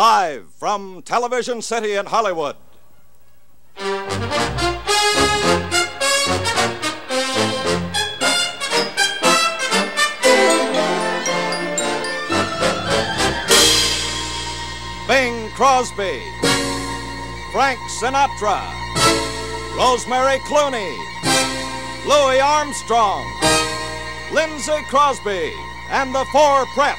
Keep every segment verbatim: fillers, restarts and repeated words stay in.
Live from Television City in Hollywood. Bing Crosby, Frank Sinatra, Rosemary Clooney, Louis Armstrong, Lindsay Crosby, and the Four Preps.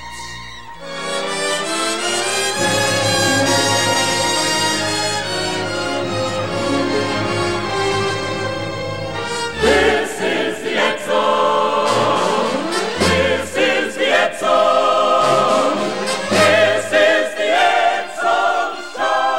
This is the Edsel. This is the Edsel. This is the Edsel Show.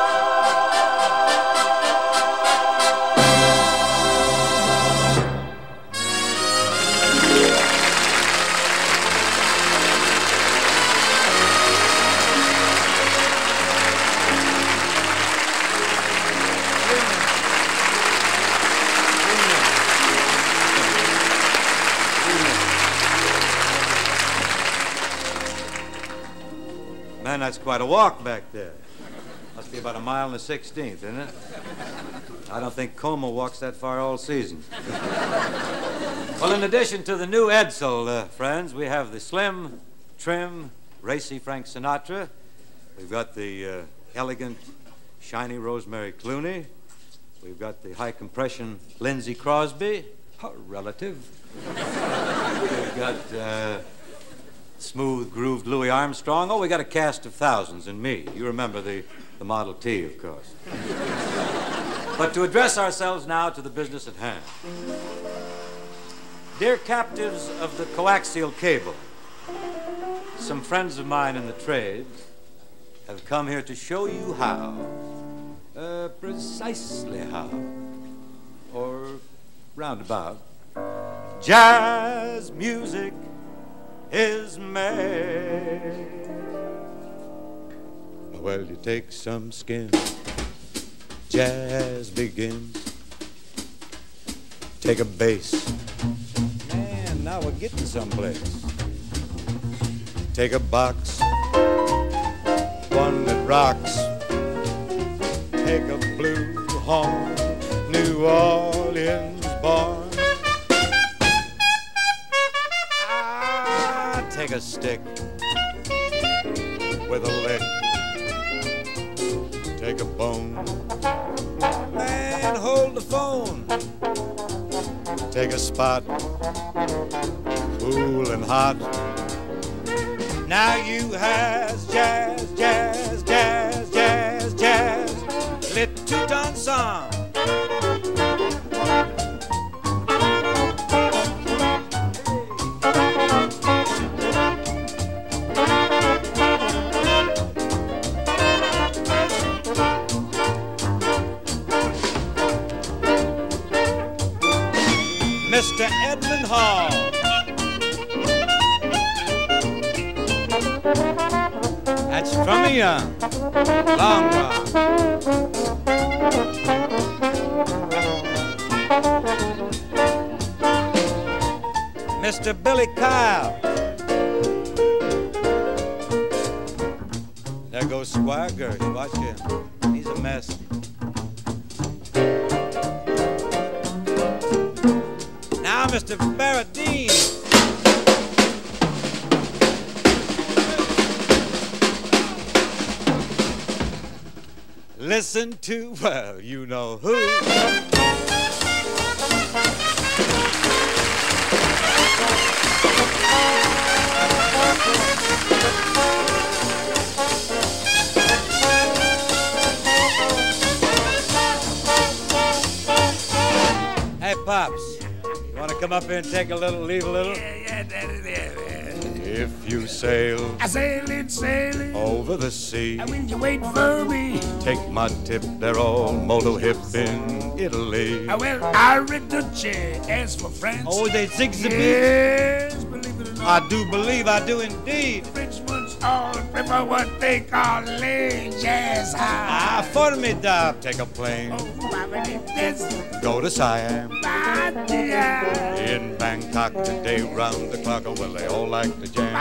Man, that's quite a walk back there. Must be about a mile and a sixteenth, isn't it? I don't think Como walks that far all season. Well, in addition to the new Edsel, uh, friends, we have the slim, trim, racy Frank Sinatra. We've got the uh, elegant, shiny Rosemary Clooney. We've got the high-compression Lindsay Crosby, a relative. We've got uh, smooth-grooved Louis Armstrong. Oh, we got a cast of thousands and me. You remember the, the Model T, of course. But to address ourselves now to the business at hand. Dear captives of the coaxial cable, some friends of mine in the trade have come here to show you how, uh, precisely how, or roundabout, jazz music is made. Well, you take some skin, jazz begins. Take a bass, man, now we're getting someplace. Take a box, one that rocks. Take a blue horn, New Orleans born. Ah, take a stick with a lick. Take a bone, man, hold the phone. Take a spot, cool and hot. Now you has jazz, jazz, jazz, jazz, jazz, lit two-ton song. Mister Edmund Hall. That's from a young, long rock. Mister Billy Kyle. There goes Squire Gersh. Watch him. He's a mess. Now, Mister Barradine. Listen to, well, you know who. Hey, Pops. You want to come up here and take a little, leave a little? Yeah, yeah, that, that, that. If you sail, I sail it, sail it. over the sea, And will you wait for me? take my tip, they're all molto hip in Italy. I well, I Reduce. As for France, Oh, they six a bit. yes, believe it or not, I do believe, I do indeed. French ones all prefer what they call les jazz high. Ah, formidable. Take a plane, Oh, I believe this. go to Siam, Bye, dear. in Bangkok today, round the clock, well, they all like to jam.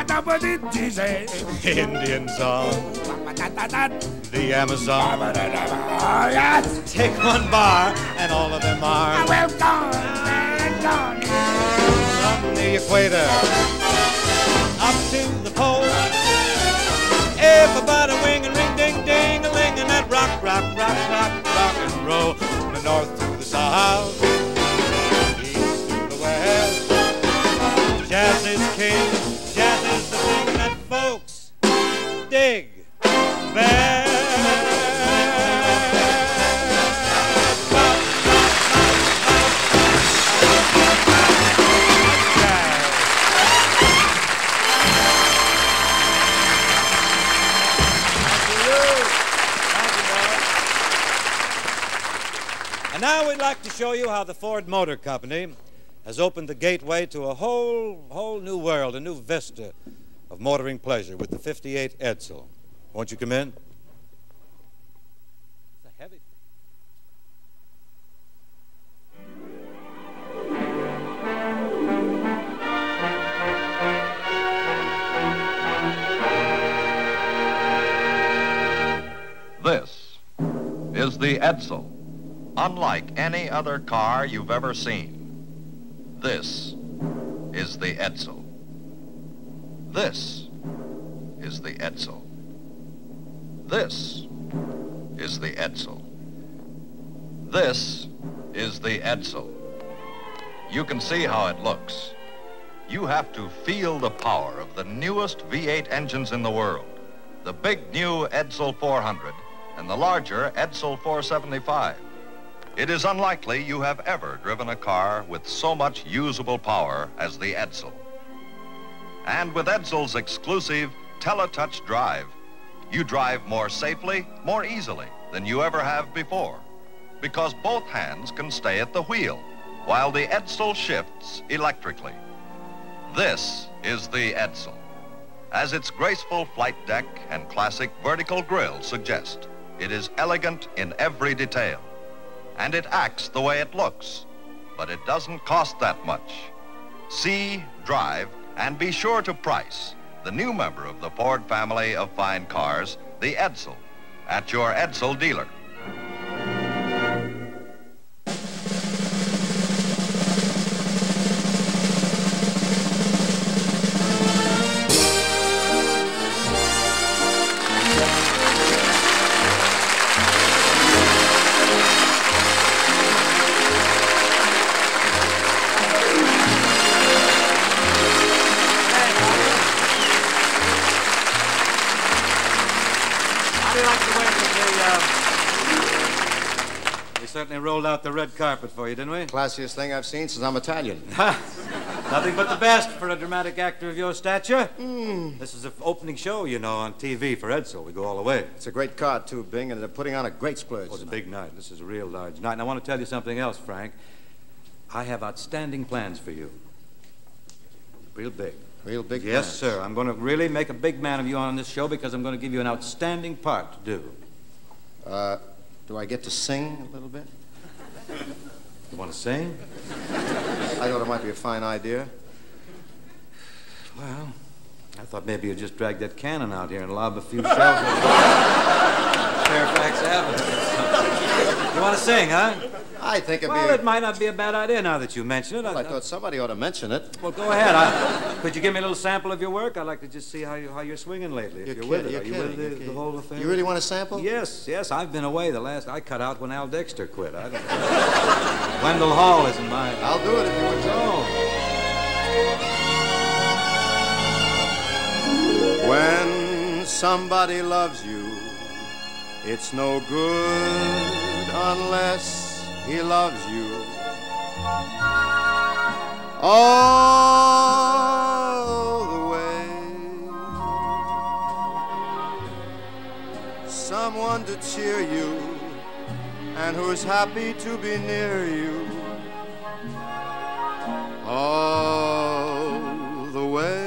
Indian song, the Amazon. Take one bar, and all of them are well gone, well gone. from the equator up to the pole. Everybody wing and ring, ding, ding, a ling, and that rock, rock, rock, rock, rock and roll. From the north to the south, east to the west. Jazz is king, jazz is the thing that folks dig best. And now we'd like to show you how the Ford Motor Company has opened the gateway to a whole, whole new world, a new vista of motoring pleasure with the fifty-eight Edsel. Won't you come in? It's a heavy This is the Edsel, unlike any other car you've ever seen. This is the Edsel. This is the Edsel. This is the Edsel. This is the Edsel. You can see how it looks. You have to feel the power of the newest V eight engines in the world. The big new Edsel four hundred and the larger Edsel four seventy-five. It is unlikely you have ever driven a car with so much usable power as the Edsel. And with Edsel's exclusive TeleTouch Drive, you drive more safely, more easily than you ever have before, because both hands can stay at the wheel while the Edsel shifts electrically. This is the Edsel, as its graceful flight deck and classic vertical grille suggest. It is elegant in every detail, and it acts the way it looks, but it doesn't cost that much. See, drive, and be sure to price the new member of the Ford family of fine cars, the Edsel, at your Edsel dealer. Certainly rolled out the red carpet for you, didn't we? Classiest thing I've seen since I'm Italian. Nothing but the best for a dramatic actor of your stature. Mm. This is the opening show, you know, on T V for Edsel. We go all the way. It's a great car, too, Bing, and they're putting on a great splurge. Oh, it's a big night. This is a real large night. And I want to tell you something else, Frank. I have outstanding plans for you. Real big. Real big Yes, plans. sir. I'm going to really make a big man of you on this show because I'm going to give you an outstanding part to do. Uh... Do I get to sing a little bit? You want to sing? I thought it might be a fine idea. Well, I thought maybe you'd just drag that cannon out here and lob a few shells at Fairfax Avenue. You want to sing, huh? I think it'd well, be... it might not be a bad idea now that you mention it. Well, I, I thought somebody ought to mention it. Well, go ahead. I, could you give me a little sample of your work? I'd like to just see how, you, how you're swinging lately. If you're, you're with it. You're Are you kidding. with the, the whole affair? You really want a sample? Yes, yes. I've been away the last... I cut out when Al Dexter quit. I don't Wendell Hall isn't mine. I'll do it if you want to. Oh. When somebody loves you, it's no good unless he loves you all the way. Someone to cheer you and who's happy to be near you all the way.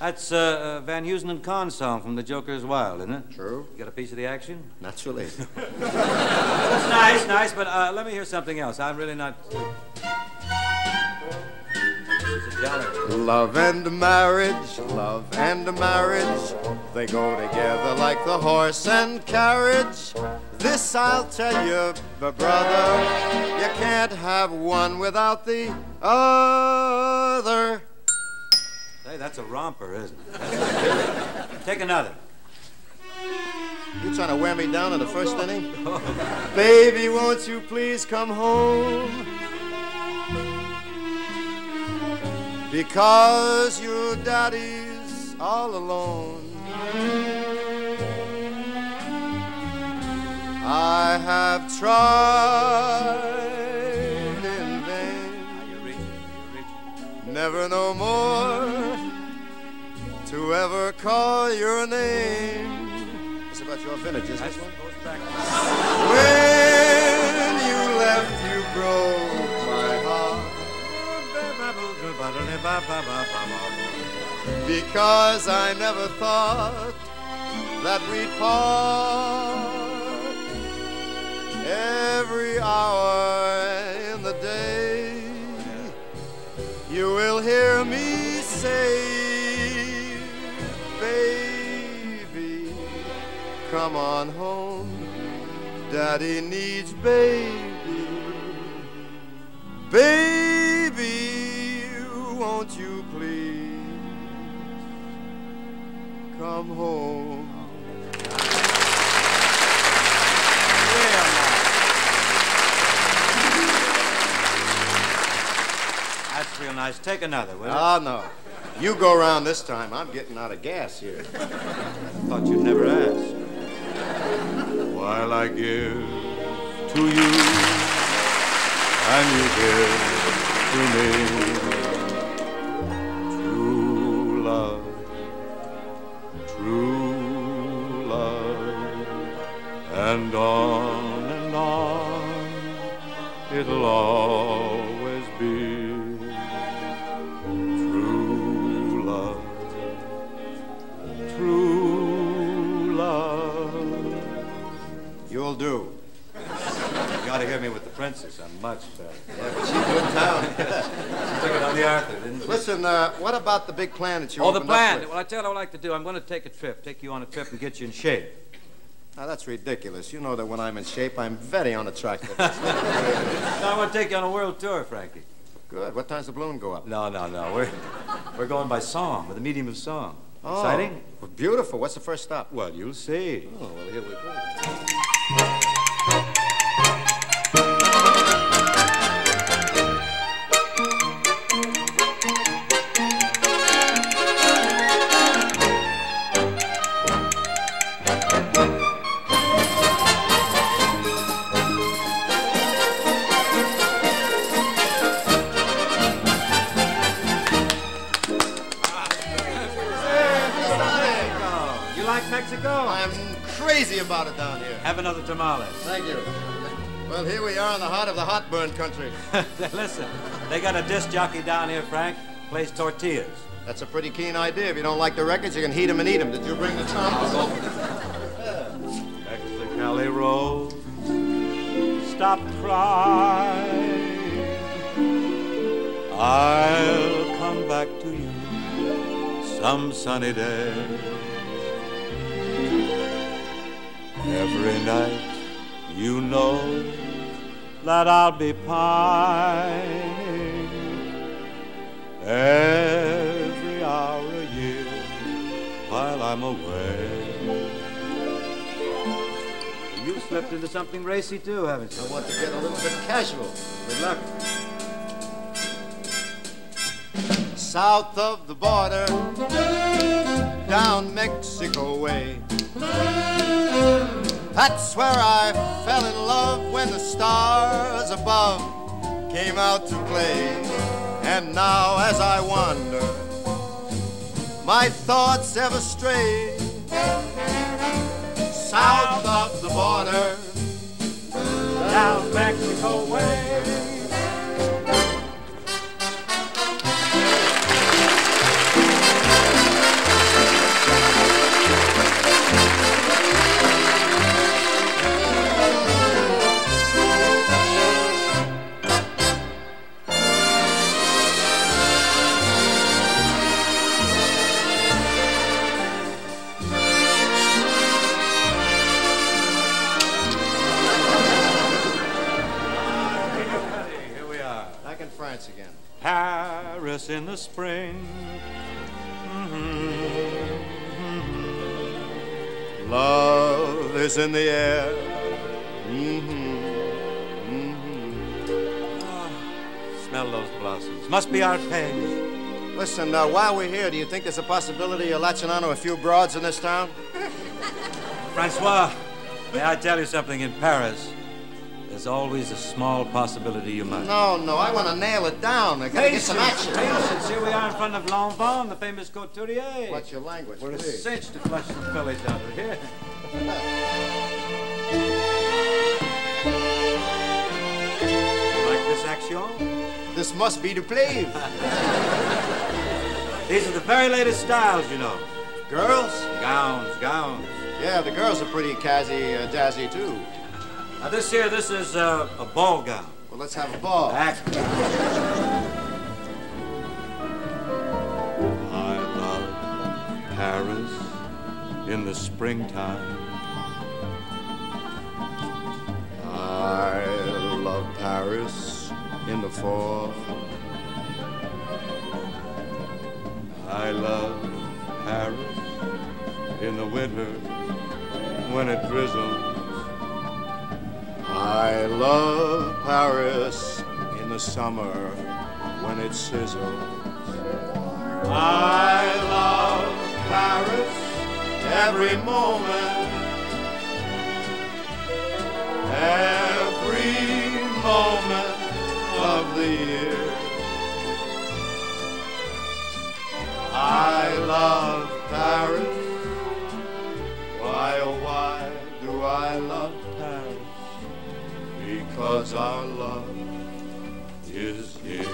That's uh, uh, Van Heusen and Kahn's song from The Joker's Wild, isn't it? True. You got a piece of the action? Naturally. That's nice, nice, but uh, let me hear something else. I'm really not... Love and marriage, love and marriage, they go together like the horse and carriage. This I'll tell you, brother, you can't have one without the other. Hey, that's a romper, isn't it? Take another. You trying to wear me down in the first inning? Baby, won't you please come home? Because your daddy's all alone. I have tried in vain. You're reaching, you're reaching. Never no more to ever call your name. It's about your vintage, isn't This it? one goes back. When you left, you broke my heart. Because I never thought that we'd part every hour in the day. You will hear me say, baby, come on home. Daddy needs baby. Baby, won't you please come home? That's real nice. Take another, will you? Oh, no. You go around this time. I'm getting out of gas here. Thought you'd never ask. While I give to you and you give to me true love, true love, and on and on it'll always be true love, true love. You'll do. You ought to hear me with the princess. I'm much better. Yeah, but she's in town. She took it on the Arthur, didn't she? Listen, uh, what about the big plan that you Oh, the opened up plan. with? Well, I tell you what I'd like to do. I'm going to take a trip, take you on a trip and get you in shape. Now, that's ridiculous. You know that when I'm in shape, I'm very unattractive. No, I want to take you on a world tour, Frankie. Good. What time's the balloon go up? No, no, no. We're, we're going by song, with the medium of song. Oh, Exciting? well, beautiful. What's the first stop? Well, you'll see. Oh, well, here we go. Mexico? I'm crazy about it down here. Have another tamale. Thank you. Well, here we are in the heart of the hot burn country. Listen, they got a disc jockey down here, Frank. Plays tortillas. That's a pretty keen idea. If you don't like the records, you can heat them and eat them. Did you bring the trumpet? Mexicali Rose, stop crying. I'll come back to you some sunny day. Every night, you know that I'll be pining. Every hour a year while I'm away. You slipped into something racy, too, haven't you? I want to get a little bit casual. Good luck. South of the border, down Mexico way. That's where I fell in love when the stars above came out to play. And now as I wander, my thoughts ever stray. South of the border, Down Mexico way. France again. Paris in the spring. Mm-hmm. Love is in the air. Mm-hmm. Mm-hmm. Oh, smell those blossoms. Must be our page. Listen, uh, while we're here, do you think there's a possibility of latching onto a few broads in this town? Francois, may I tell you something? In Paris, there's always a small possibility you might. No, no, I want to nail it down. I gotta get some action. Patience. Here we are in front of L'Enfant, the famous couturier. What's your language? We're a please? cinch to flush some fillies out of here. Like this action? This must be the play. These are the very latest styles, you know. Girls? Gowns, gowns. Yeah, the girls are pretty cazzy, uh, jazzy, too. Now, this here, this is uh, a ball gown. Well, let's have a ball. Back. I love Paris in the springtime. I love Paris in the fall. I love Paris in the winter when it drizzles. I love Paris in the summer when it sizzles. I love Paris Every moment, every moment of the year. I love Paris. Why, oh, why do I love Paris? Because our love is here.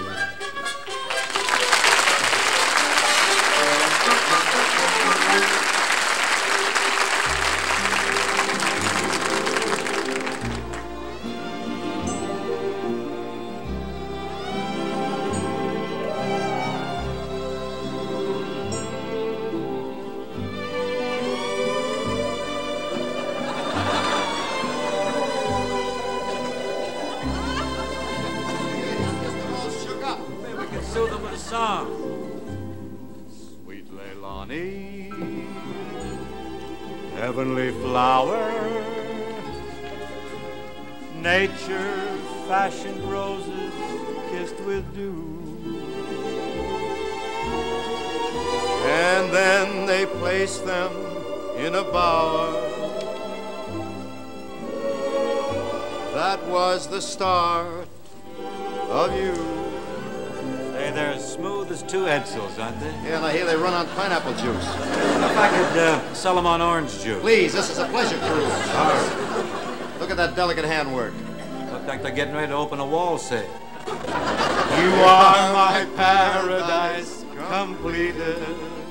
Sweet Leilani, heavenly flower, nature fashioned roses kissed with dew. And then they placed them in a bower. That was the start of you. Hey, they're as smooth as two Edsels, aren't they? Yeah, and I hear they run on pineapple juice. If I could uh, sell them on orange juice. Please, this is a pleasure cruise. Sorry. Look at that delicate handwork. Look like they're getting ready to open a wall sale. You are my paradise completed.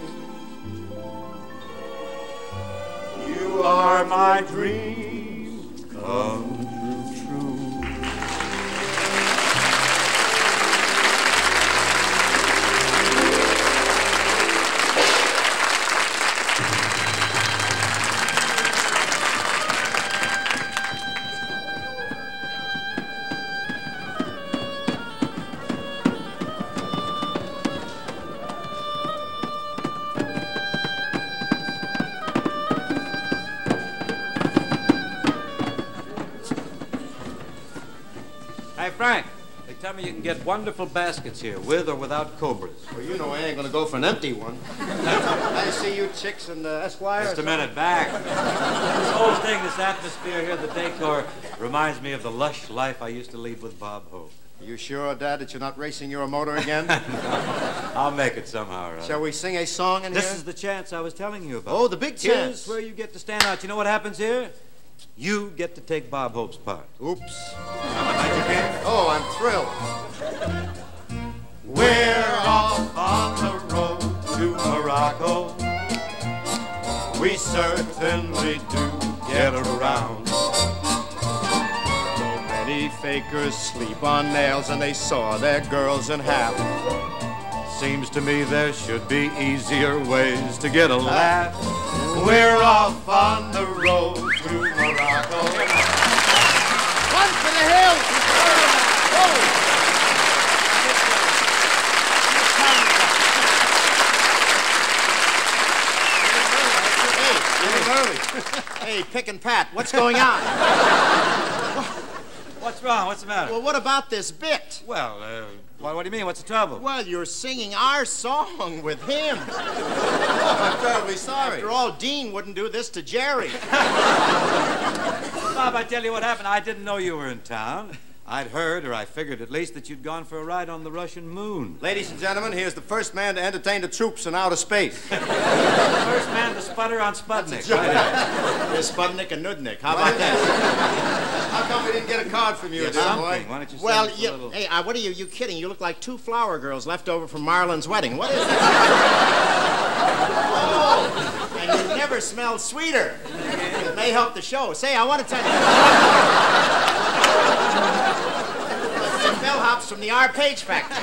You are my dream come true. Frank, they tell me you can get wonderful baskets here, with or without cobras. Well, you know I ain't gonna go for an empty one. I see you chicks and uh, Esquire. Just a minute, back. This whole thing, this atmosphere here, the decor, reminds me of the lush life I used to lead with Bob Hope. You sure, Dad, that you're not racing your motor again? I'll make it somehow or other. Shall we sing a song in this here? This is the chance I was telling you about. Oh, the big chance. Here's where you get to stand out. You know what happens here? You get to take Bob Hope's part. Oops. Oh, I'm thrilled. We're off on the road to Morocco. We certainly do get around. So many fakers sleep on nails and they saw their girls in half. Seems to me there should be easier ways to get a laugh. We're off on the road to Morocco. Run for the hills! Oh. Hey, Pick and Pat, what's going on? What's wrong? What's the matter? Well, what about this bit? Well, uh, what, what do you mean? What's the trouble? Well, you're singing our song with him. Oh, I'm terribly sorry. After all, Dean wouldn't do this to Jerry. Bob, I tell you what happened. I didn't know you were in town. I'd heard, or I figured at least, that you'd gone for a ride on the Russian moon. Ladies and gentlemen, here's the first man to entertain the troops in outer space. First man to sputter on Sputnik. Right. There's Sputnik and Nudnik. How about that? How come we didn't get a card from you, Yeah, dear something. boy? Why don't you send Well, us a you, little- hey, uh, what are you? You kidding? You look like two flower girls left over from Marlon's wedding. What is that? Oh, and you never smelled sweeter. It may help the show. Say, I want to tell you. Some bellhops from the R. Page factory.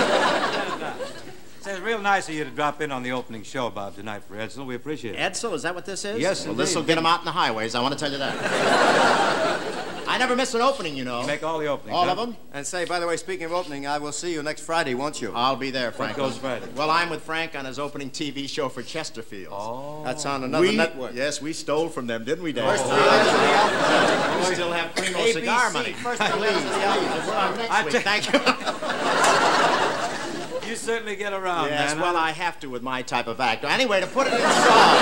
It's real nice of you to drop in on the opening show, Bob, tonight for Edsel. We appreciate it. Edsel, is that what this is? Yes, Well, this will indeed. get him out in the highways, I want to tell you that. I never miss an opening, you know. You make all the openings. All huh? of them? And say, by the way, speaking of opening, I will see you next Friday, won't you? I'll be there, Frank. goes Friday? Well, I'm with Frank on his opening T V show for Chesterfield. Oh. That's on another we, network. Yes, we stole from them, didn't we, Dad? First three letters of the alphabet. We still have Primo A B C, cigar money. first three letters of the alphabet. We're on next I week. tell- Thank you. You certainly get around, Yes, man. well, huh? I have to with my type of act. Anyway, to put it in song.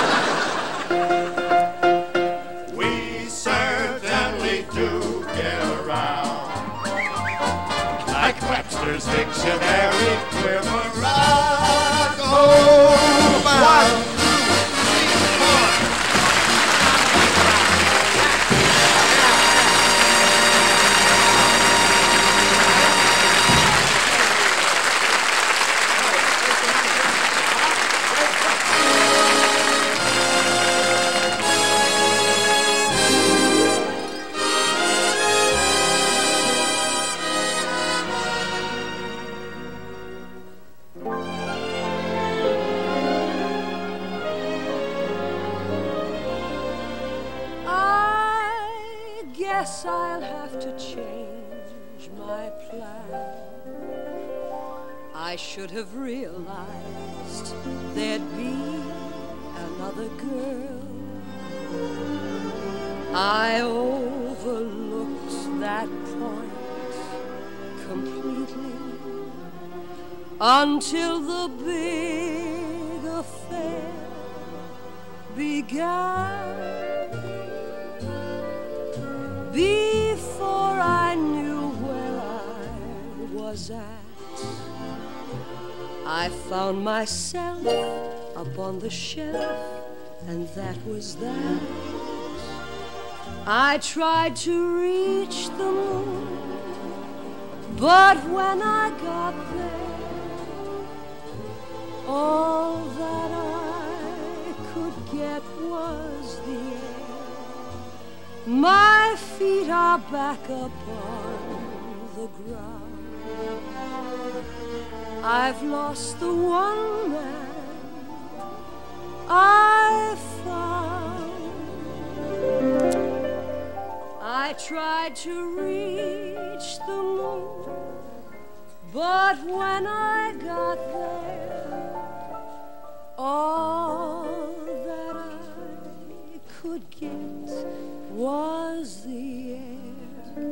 We certainly do get around. Like Webster's dictionary, we're Morocco. One, two, three, four. I guess I'll have to change my plan. I should have realized there'd be another girl. I overlooked that point completely until the big affair began. Before I knew where I was at, I found myself up on the shelf, and that was that. I tried to reach the moon, but when I got there, all that I could get was the air. My feet are back upon the ground. I've lost the one man I found. I tried to reach the moon, but when I got there, all that I could get was the air.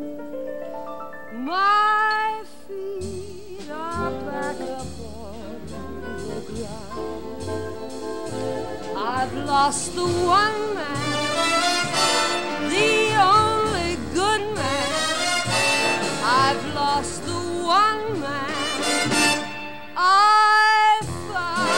My feet are back upon the ground. I've lost the one man, the only good man. I've lost the one man I found.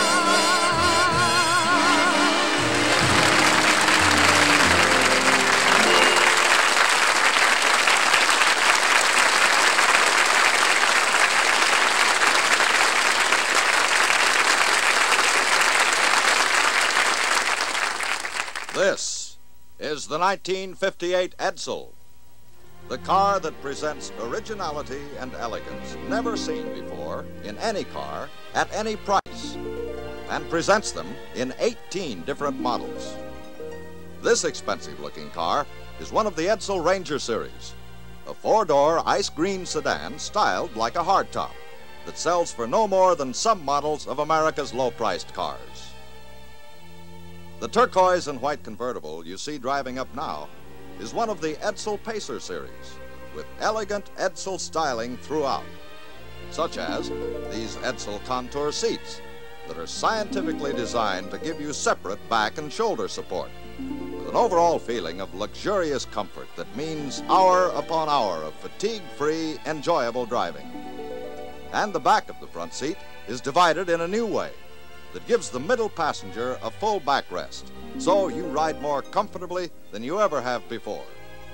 This is the nineteen fifty-eight Edsel, the car that presents originality and elegance never seen before in any car at any price, and presents them in eighteen different models. This expensive-looking car is one of the Edsel Ranger series, a four-door ice green sedan styled like a hardtop that sells for no more than some models of America's low-priced cars. The turquoise and white convertible you see driving up now is one of the Edsel Pacer series, with elegant Edsel styling throughout, such as these Edsel Contour seats that are scientifically designed to give you separate back and shoulder support, with an overall feeling of luxurious comfort that means hour upon hour of fatigue-free, enjoyable driving. And the back of the front seat is divided in a new way that gives the middle passenger a full backrest, so you ride more comfortably than you ever have before.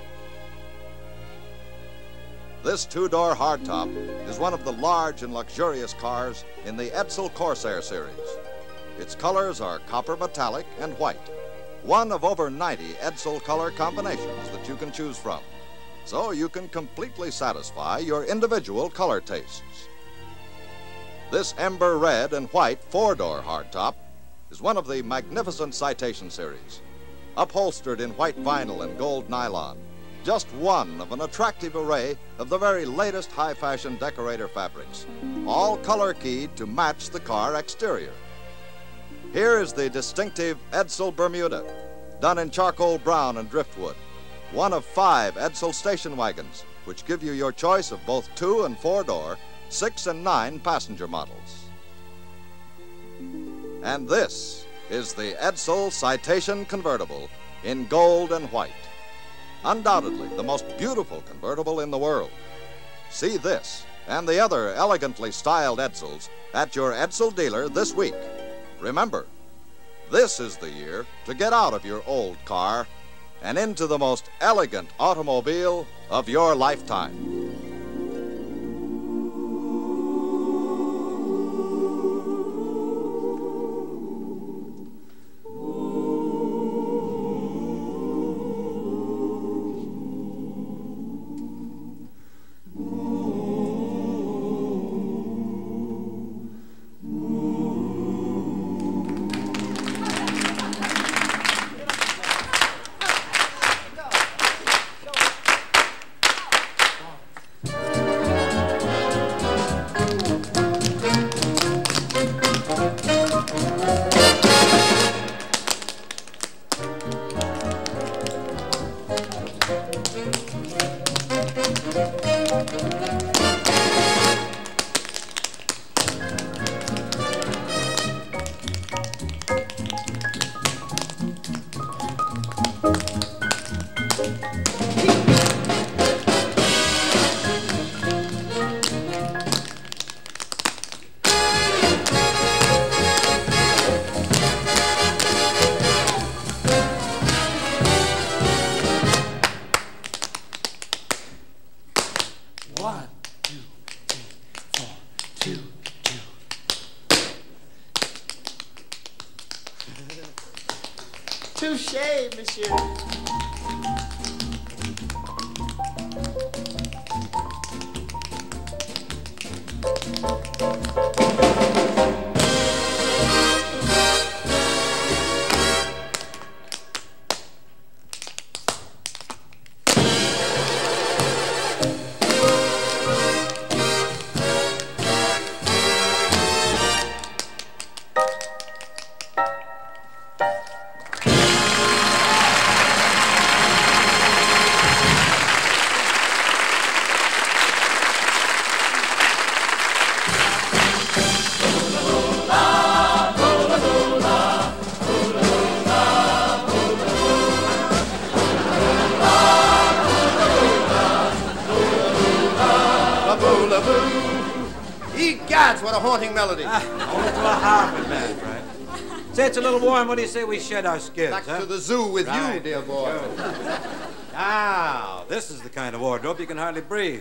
This two-door hardtop is one of the large and luxurious cars in the Edsel Corsair series. Its colors are copper metallic and white, one of over ninety Edsel color combinations that you can choose from, so you can completely satisfy your individual color tastes. This ember red and white four-door hardtop is one of the magnificent Citation series, upholstered in white vinyl and gold nylon, just one of an attractive array of the very latest high-fashion decorator fabrics, all color-keyed to match the car exterior. Here is the distinctive Edsel Bermuda, done in charcoal brown and driftwood, one of five Edsel station wagons, which give you your choice of both two and four-door, six and nine passenger models. And this is the Edsel Citation convertible in gold and white. Undoubtedly the most beautiful convertible in the world. See this and the other elegantly styled Edsels at your Edsel dealer this week. Remember, this is the year to get out of your old car and into the most elegant automobile of your lifetime. Touché, monsieur. Egads, what a haunting melody. Ah, only to a harping man, Frank. Say it's a little warm. What do you say we shed our skins, Back huh? to the zoo with Right. you, dear boy. Now, this is the kind of wardrobe you can hardly breathe.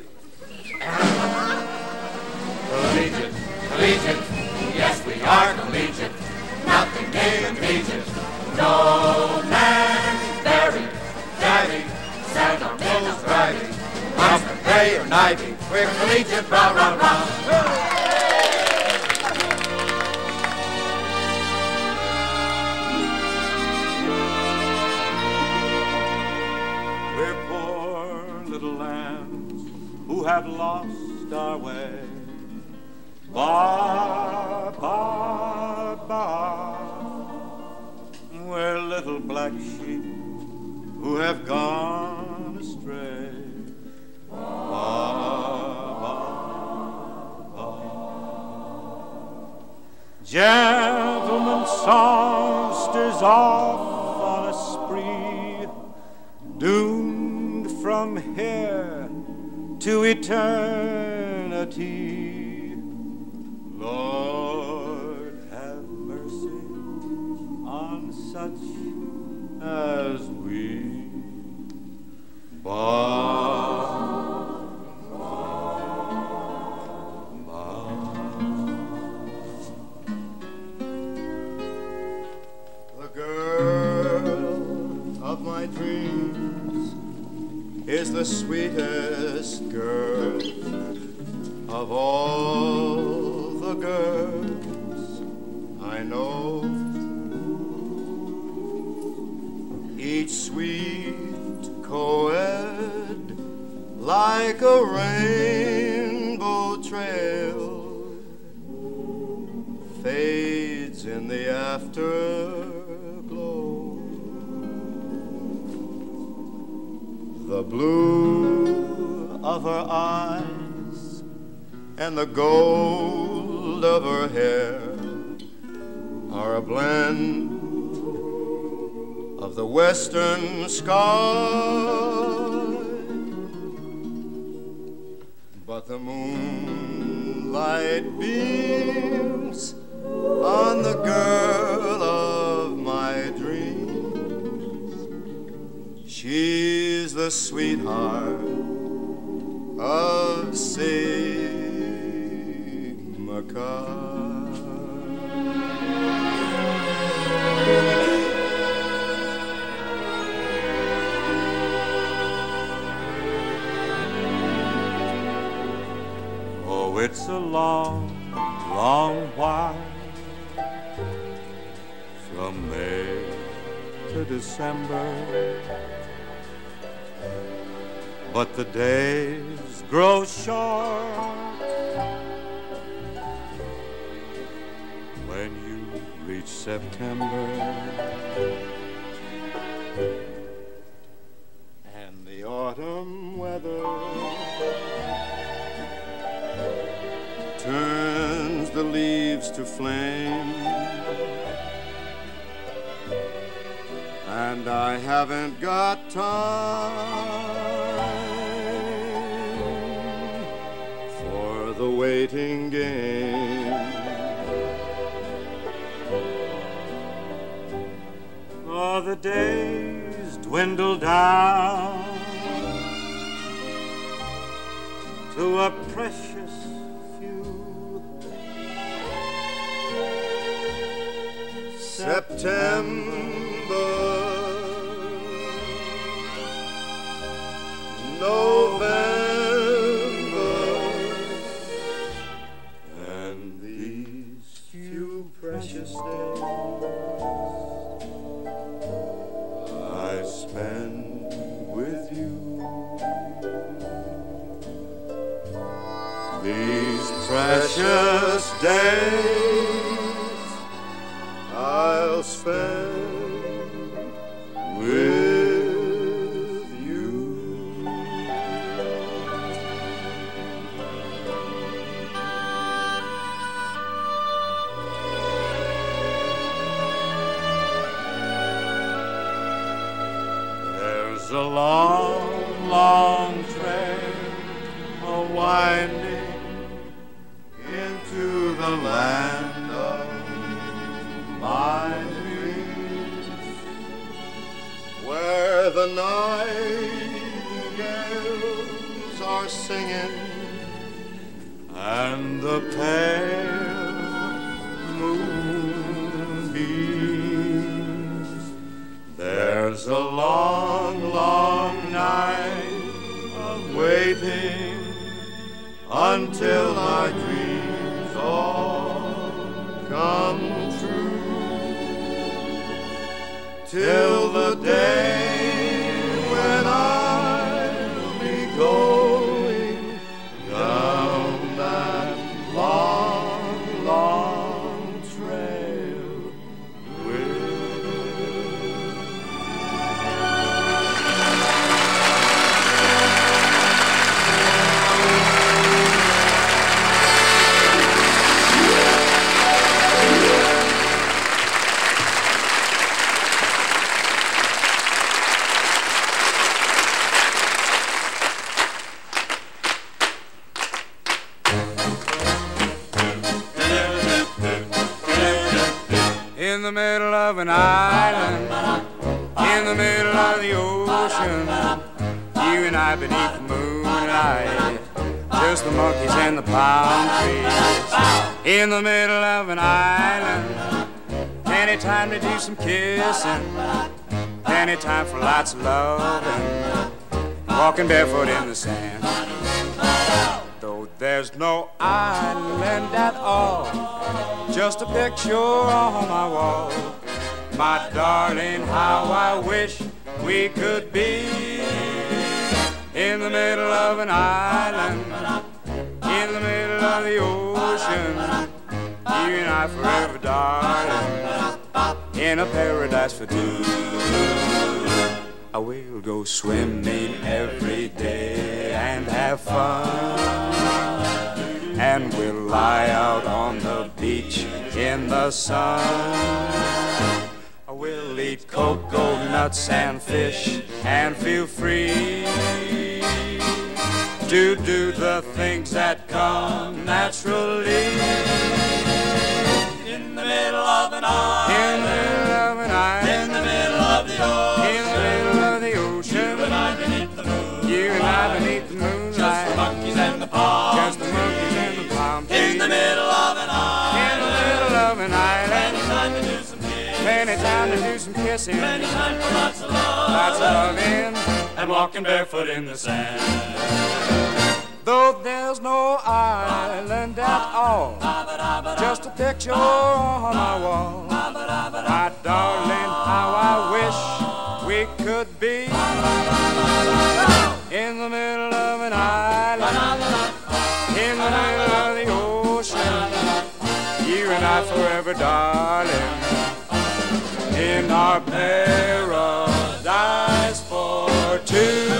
Collegiate, collegiate, yes we are collegiate. Nothing can beat it. No man buried, daddy, sat on Bill's riding. Armstrong, Gray, or Nivy, we're collegiate, rah, rah, rah. We're poor little lambs who have lost our way. Ba, ba, ba. somewhere little black sheep who have gone astray. Ba, ba, ba. Gentleman songsters off on a spree, doomed from here to eternity. Lord, have mercy on such as we. Ba, ba, ba. The girl of my dreams is the sweetest girl of all the girls I know. Each sweet co-ed like a rainbow trail fades in the afterglow. The blue of her eyes and the gold of her hair are a blend of the western sky. But the moonlight beams on the girl of my dreams. She's the sweetheart of Seymour Berns. Oh, it's a long, long while from May to December, but the days grow short when you reach September. And the autumn weather turns the leaves to flame, and I haven't got time for the waiting game. Oh, the days dwindle down to a precious September, November, and these few precious days I spend with you. These precious days I'll spend with you. There's a long, long trail a-winding into the land of my dreams, Where the nightingales are singing and the pale moonbeams. There's a long, long night of waiting until our dreams all come true, till the day when I'll be going down that long, long trail with you. the middle of an island, in the middle of the ocean, you and I beneath the moonlight, just the monkeys and the palm trees. In the middle of an island, plenty time to do some kissing, plenty time for lots of loving, walking barefoot in the sand. Though there's no island at all, just a picture on my wall. My darling, how I wish we could be in the middle of an island, in the middle of the ocean, you and I forever, darling, in a paradise for two. I will go swimming every day and have fun, and we'll lie out on the beach in the sun. We'll eat cocoa nuts and fish and feel free to do the things that come naturally. In the middle of an island, in the middle of an island, in the middle of the ocean, in the middle of the ocean, you and I beneath the moonlight, you and I beneath the moonlight, just the monkeys and the palm, just the monkeys and the palm trees. In the middle of an island, in the middle of an island, plenty time to do some kissing, plenty time to do some kissing, plenty time for lots of love, lots of loving, and walking barefoot in the sand. Though there's no island at all, just a picture on my wall. My darling, how I wish we could be in the middle of an island, in the middle of the ocean, you and I forever, darling, in our paradise for two.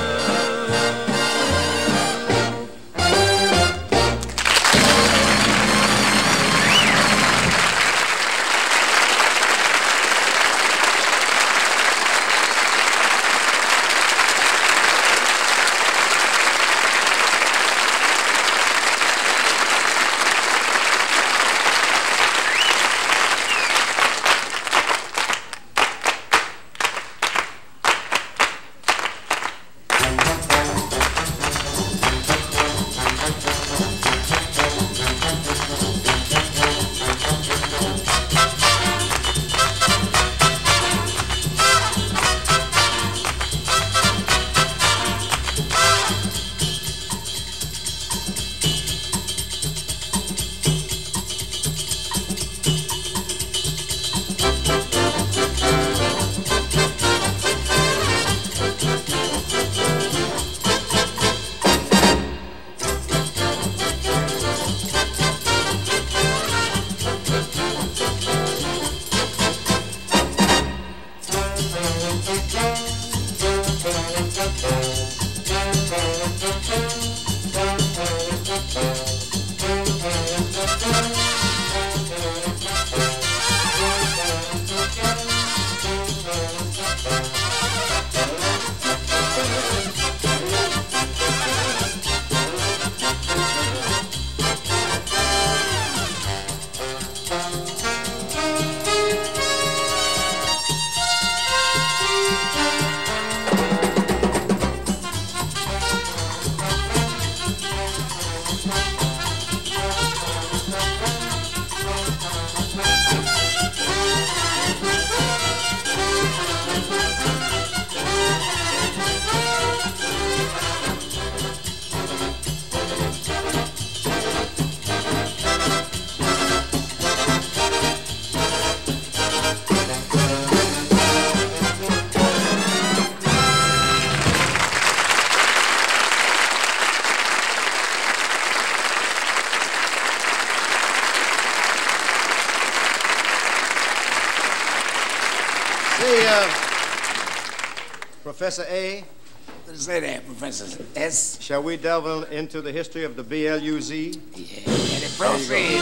Professor A. Say that, Professor S. Shall we delve into the history of the B L U Z? Yeah, and it proceed.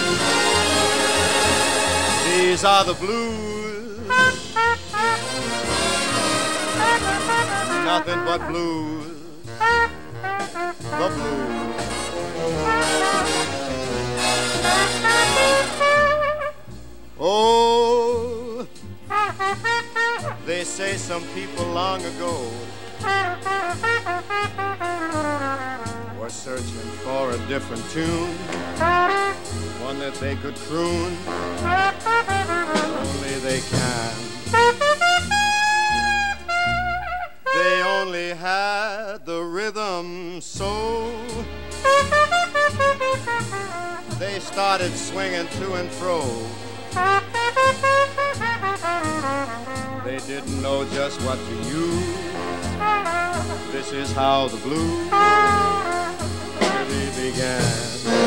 These are the blues. Nothing but blues. The blues. Oh, they say some people long ago were searching for a different tune, one that they could croon, only they can. They only had the rhythm so they started swinging to and fro. They didn't know just what to use. This is how the blues really began.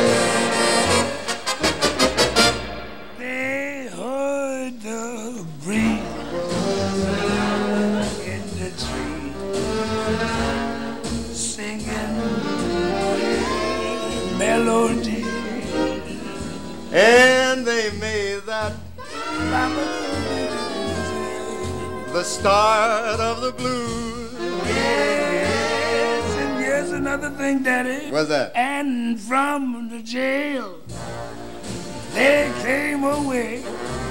They heard the breeze in the tree singing melody, and they made that the start of the blues. Yes, and here's another thing, Daddy. What's that? And from the jail, they came away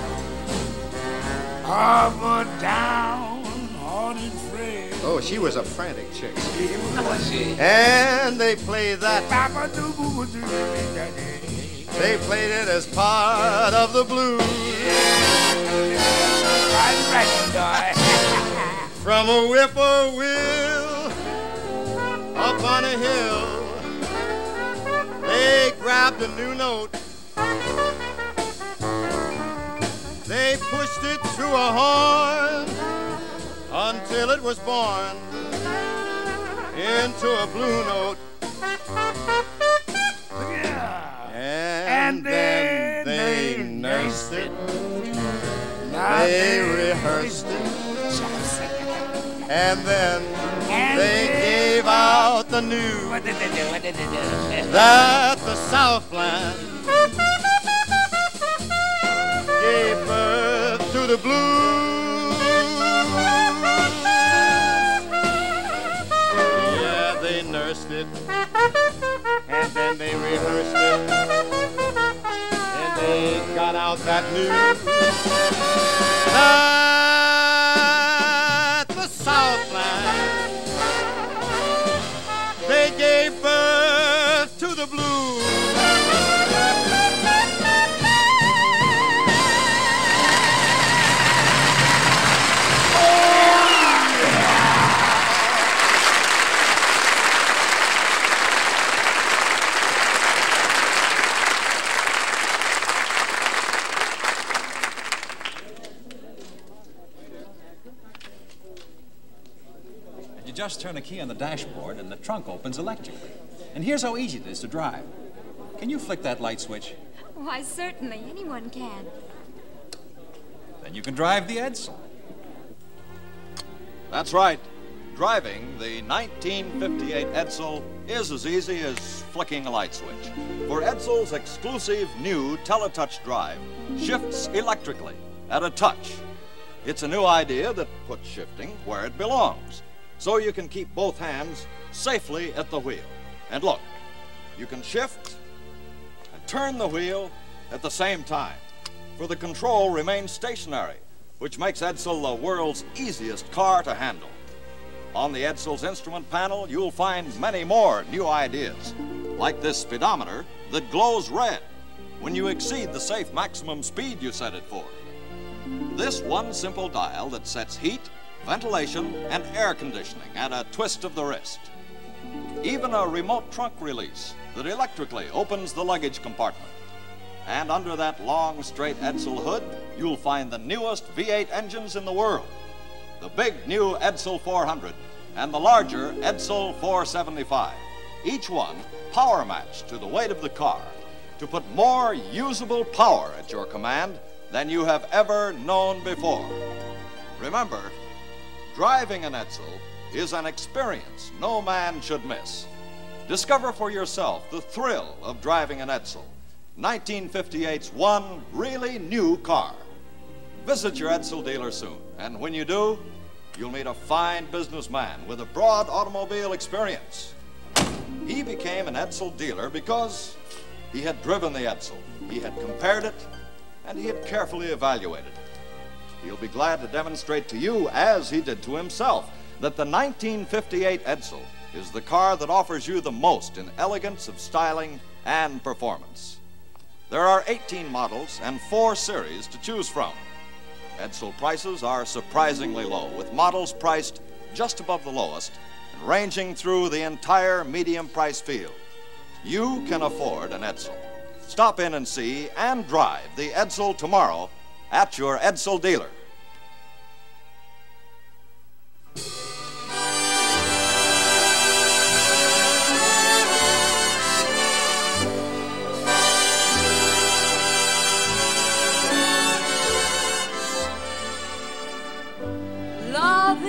of a downhearted friend. Oh, she was a frantic chick. Was she? And they played that. They played it as part of the blues. From a whippoorwill up on a hill, they grabbed a new note. They pushed it through a horn until it was born into a blue note. And then they nursed it, they rehearsed it, and then they gave out the news that the Southland gave birth to the blues. Yeah, they nursed it, and then they rehearsed it, and they got out that news that the Southland, they gave birth to the blues. You just turn a key on the dashboard and the trunk opens electrically. And here's how easy it is to drive. Can you flick that light switch? Why, certainly. Anyone can. Then you can drive the Edsel. That's right. Driving the nineteen fifty-eight Edsel is as easy as flicking a light switch. For Edsel's exclusive new Teletouch drive shifts electrically at a touch. It's a new idea that puts shifting where it belongs, so you can keep both hands safely at the wheel. And look, you can shift and turn the wheel at the same time, for the control remains stationary, which makes Edsel the world's easiest car to handle. On the Edsel's instrument panel, you'll find many more new ideas, like this speedometer that glows red when you exceed the safe maximum speed you set it for. This one simple dial that sets heat, ventilation, and air conditioning at a twist of the wrist. Even a remote trunk release that electrically opens the luggage compartment. And under that long, straight Edsel hood, you'll find the newest V eight engines in the world. The big new Edsel four hundred and the larger Edsel four seventy-five. Each one power matched to the weight of the car to put more usable power at your command than you have ever known before. Remember, driving an Edsel is an experience no man should miss. Discover for yourself the thrill of driving an Edsel, nineteen fifty-eight's one really new car. Visit your Edsel dealer soon, and when you do, you'll meet a fine businessman with a broad automobile experience. He became an Edsel dealer because he had driven the Edsel. He had compared it, and he had carefully evaluated it. He'll be glad to demonstrate to you, as he did to himself, that the nineteen fifty-eight Edsel is the car that offers you the most in elegance of styling and performance. There are eighteen models and four series to choose from. Edsel prices are surprisingly low, with models priced just above the lowest and ranging through the entire medium price field. You can afford an Edsel. Stop in and see and drive the Edsel tomorrow at your Edsel dealer. Love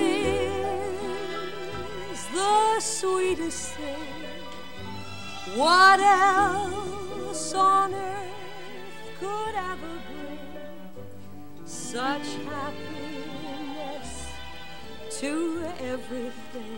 is the sweetest thing. What else on earth could ever bring such happiness to everything?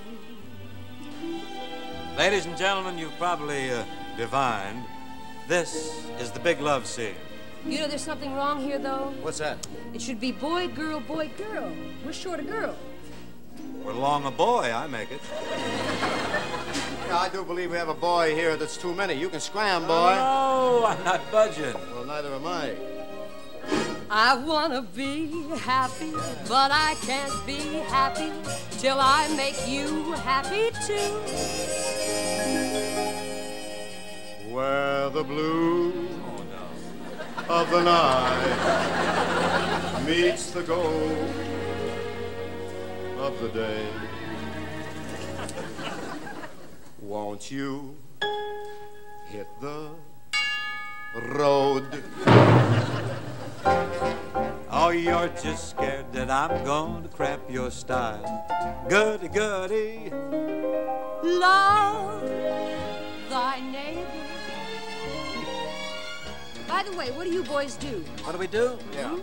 Ladies and gentlemen, you've probably uh, divined this is the big love scene. You know there's something wrong here, though? What's that? It should be boy, girl, boy, girl. We're short a girl. We're long a boy, I make it. Yeah, I do believe we have a boy here that's too many. You can scram, boy. Oh, no, I'm not budging. Well, neither am I. I wanna be happy, but I can't be happy till I make you happy too. Where the blue of the night meets the gold of the day. Won't you hit the road? Oh, you're just scared that I'm going to cramp your style. Goody, goody. Love thy neighbor. By the way, what do you boys do? What do we do? Yeah.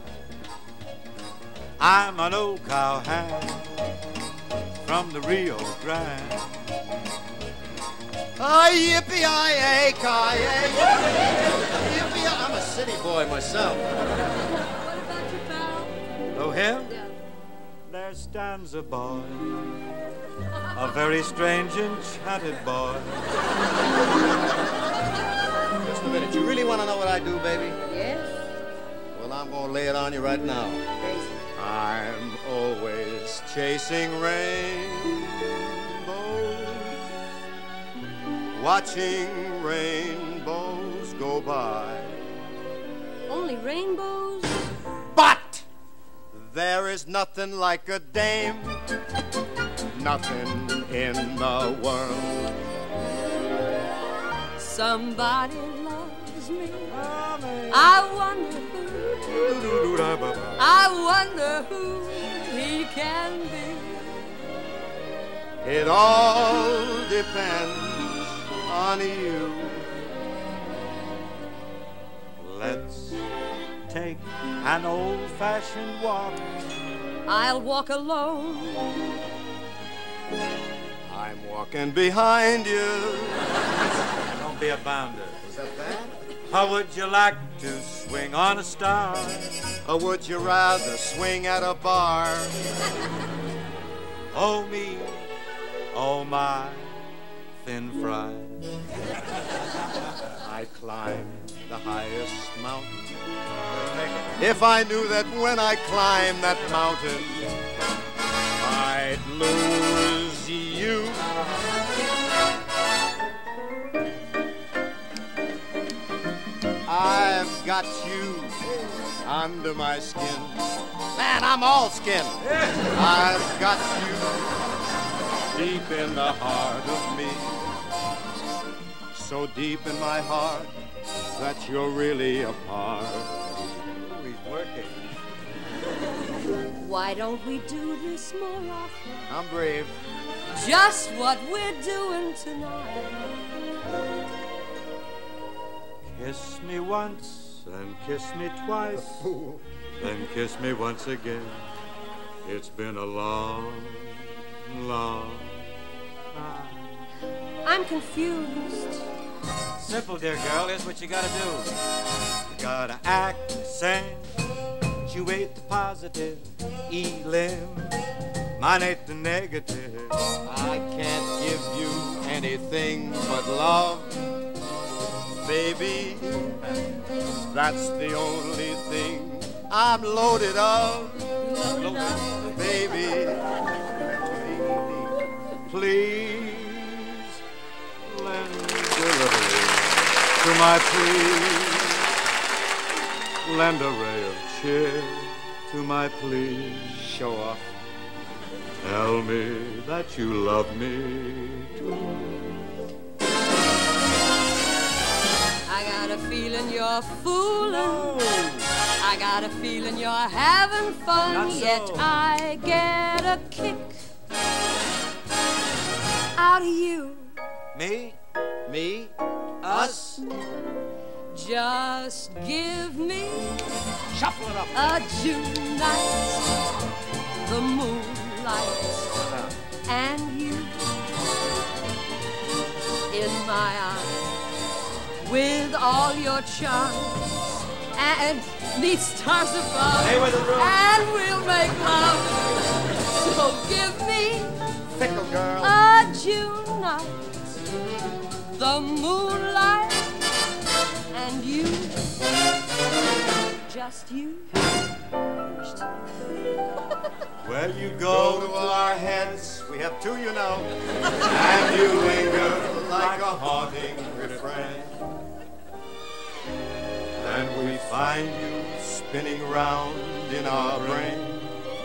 I'm an old cowhand from the Rio Grande. Ah, yippee-yi-yi, yippee! I'm a city boy myself. What about your pal? Oh, him? Yeah. There stands a boy, a very strange, enchanted boy. Just a minute. You really want to know what I do, baby? Yes? Well, I'm going to lay it on you right now. Crazy. I'm always chasing rainbows, watching rainbows go by. Only rainbows? But there is nothing like a dame, nothing in the world. Somebody loves me. I wonder who. I wonder who he can be. It all depends on you. Let's take an old-fashioned walk. I'll walk alone. I'm walking behind you. Don't be a bounder. Is that bad? How would you like to swing on a star? Or would you rather swing at a bar? Oh, me, oh, my thin fry. I climb the highest mountain. If I knew that when I climb that mountain, I'd lose you. I've got you under my skin. Man, I'm all skin. I've got you deep in the heart of me. So deep in my heart that you're really a part. Oh, he's working. Why don't we do this more often? I'm brave. Just what we're doing tonight. Kiss me once and kiss me twice, then kiss me once again. It's been a long, long time. I'm confused. Simple, dear girl. Here's what you gotta do. You gotta act accentuate the positive, elim, minate the negative. I can't give you anything but love, baby. That's the only thing I'm loaded of, Loaded up. baby. Please lend delivery to my plea. Lend a ray of cheer to my plea. Show off. Tell me that you love me too. I got a feeling you're fooling. I got a feeling you're having fun. Not so. Yet I get a kick out of you. Me? Me? Us? Just give me Shuffle it up. a June night, the moonlight, and you in my arms with all your charms and these stars above. Stay with the room. And we'll make love. So give me Fickle girl. a June night, the moonlight, and you, just you. Well, you Go go to our heads, we have two, you know, and you linger like a haunting refrain. And we find you spinning round in our brain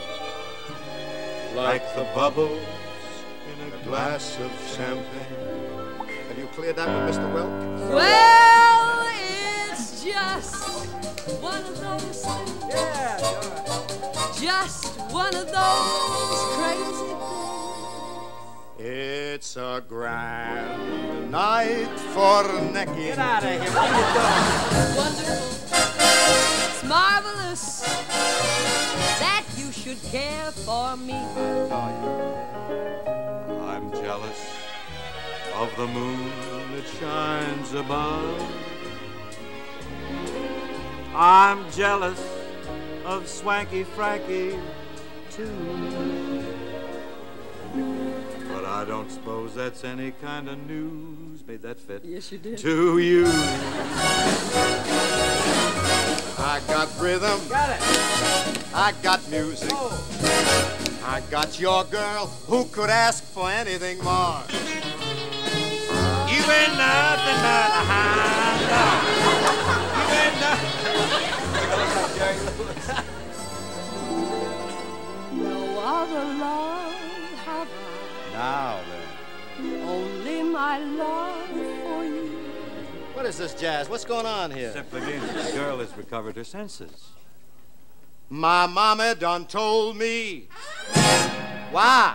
like the bubbles in a glass of champagne. Have you cleared that with Mister Wilk? Well, it's just one of those things. Yeah, sure. Just one of those crazy things. It's a grand night for necking. Get out of here. What are you doing? Wonderful. It's marvelous that you should care for me. I'm jealous of the moon that shines above. I'm jealous of Swanky Frankie, too. But I don't suppose that's any kind of news. Made that fit? Yes, you did. To you. I got rhythm. Got it. I got music. Oh. I got your girl. Who could ask for anything more? You ain't nothing but a hound dog. You ain't nothing. No other love have Now then. I, only my love for you. What is this jazz? What's going on here? Simply means that the girl has recovered her senses. My mama done told me. Why?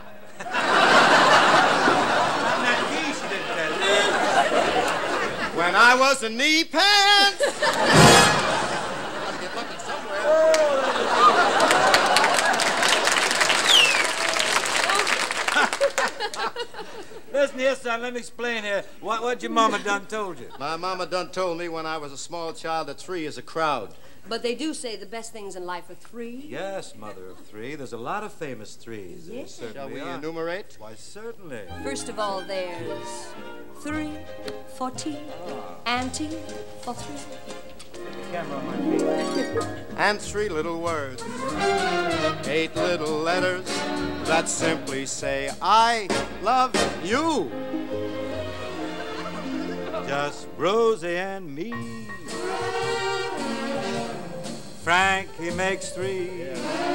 When I was in knee pants. Gotta get lucky somewhere. Listen here, son, let me explain here. What, what your mama done told you? My mama done told me when I was a small child that three is a crowd. But they do say the best things in life are three. Yes, mother of three. There's a lot of famous threes. There Yes. certainly Shall we are. enumerate? Why, certainly. First of all, there's three for tea, and tea for three. Camera on my feet. And three little words. Eight little letters that simply say, I love you. Just Rosie and me. Frank, he makes three.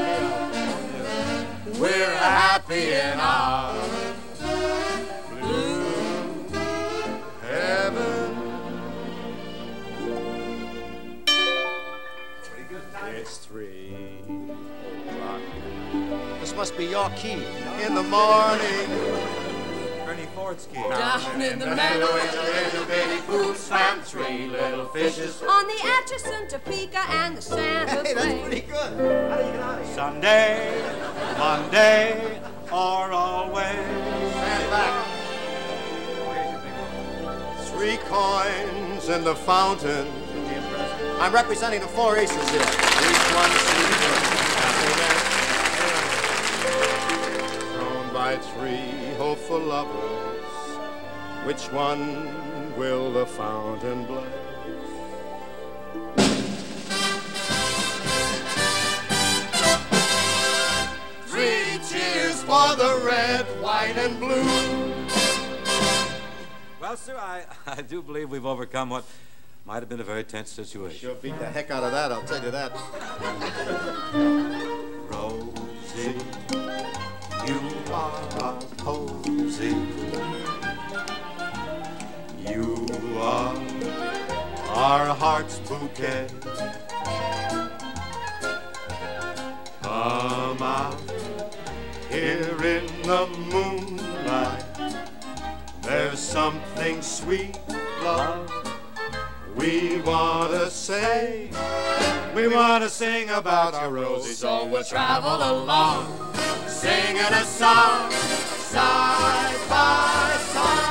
We're happy in our blue heaven. It's three o'clock. This must be your key. In the morning. Ernie Ford's key. Down in the meadow, little bitty pool swam three little fishes. on the Atchison, Topeka, and the Santa Fe. Hey, that's pretty good. How do you get out of here? Sunday, Monday, or always. Stand back. Three coins in the fountain. I'm representing the four aces here. Each one sees thrown by three hopeful lovers. Which one will the fountain bless? Three cheers for the red, white, and blue. Well, sir, I, I do believe we've overcome what might have been a very tense situation. Sure beat the heck out of that, I'll tell you that. Rosie, you are a posy. You are our heart's bouquet. Come out here in the moonlight. There's something sweet, love, we want to say. We want to sing about our Rosie. So we'll travel along, singing a song, side by side.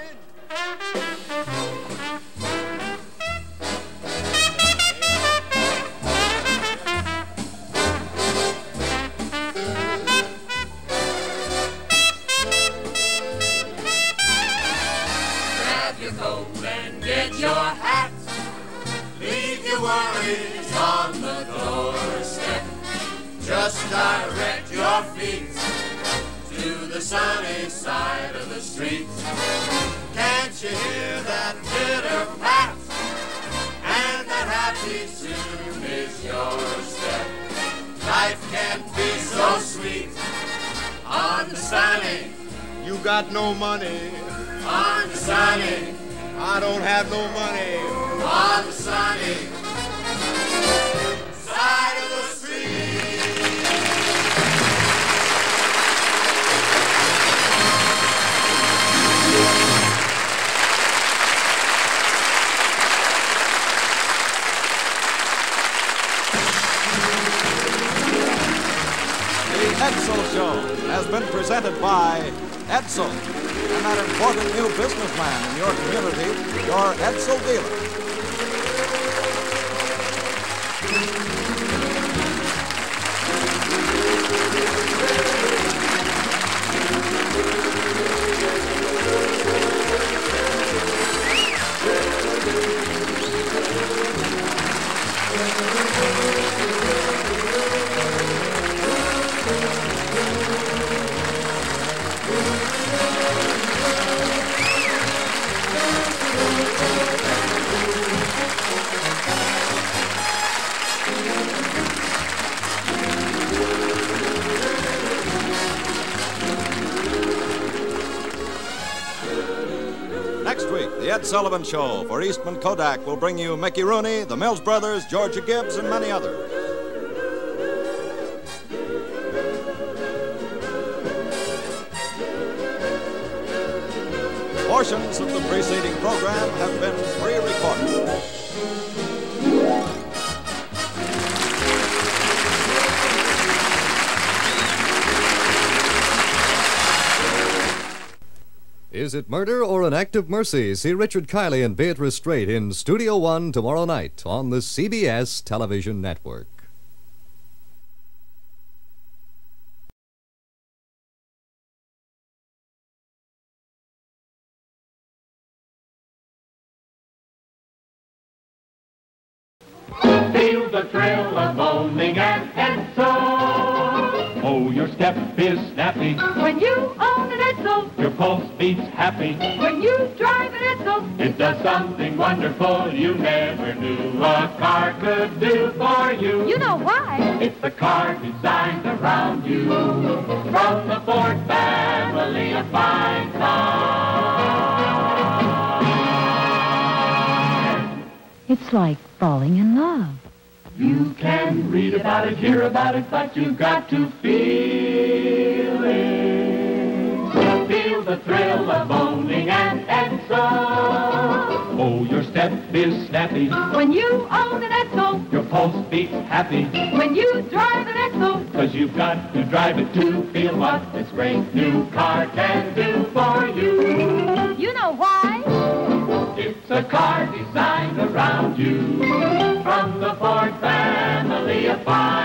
Your hat, leave your worries on the doorstep. Just direct your feet to the sunny side of the street. Can't you hear that bitter pat? And that happy tune is your step. Life can't be so sweet on the sunny. You got no money. On the sunny. I don't have no money. On the sunny side of the street. The Edsel Show has been presented by Edsel, and that important new businessman in your community, your Edsel dealer. The Ed Sullivan Show for Eastman Kodak will bring you Mickey Rooney, the Mills Brothers, Georgia Gibbs, and many others. Portions of the preceding program have been pre-recorded. Is it murder or an act of mercy? See Richard Kiley and Beatrice Straight in Studio One tomorrow night on the C B S television network. Feel the thrill of owning an Edsel. Oh, your step is snappy. When you own an Edsel, your pulse beats happy. when you drive an Edsel, It does something wonderful you never knew a car could do for you. you know why? It's the car designed around you. From the Ford family of fine cars. It's like falling in love. You can read about it, hear about it, but you've got to feel it. Feel the thrill of owning an Edsel. Oh, your step is snappy. When you own an Edsel, Your pulse beats happy. when you drive an Edsel, Cause you've got to drive it to feel what this great new car can do for you. you know why? It's a car designed around you. From fire.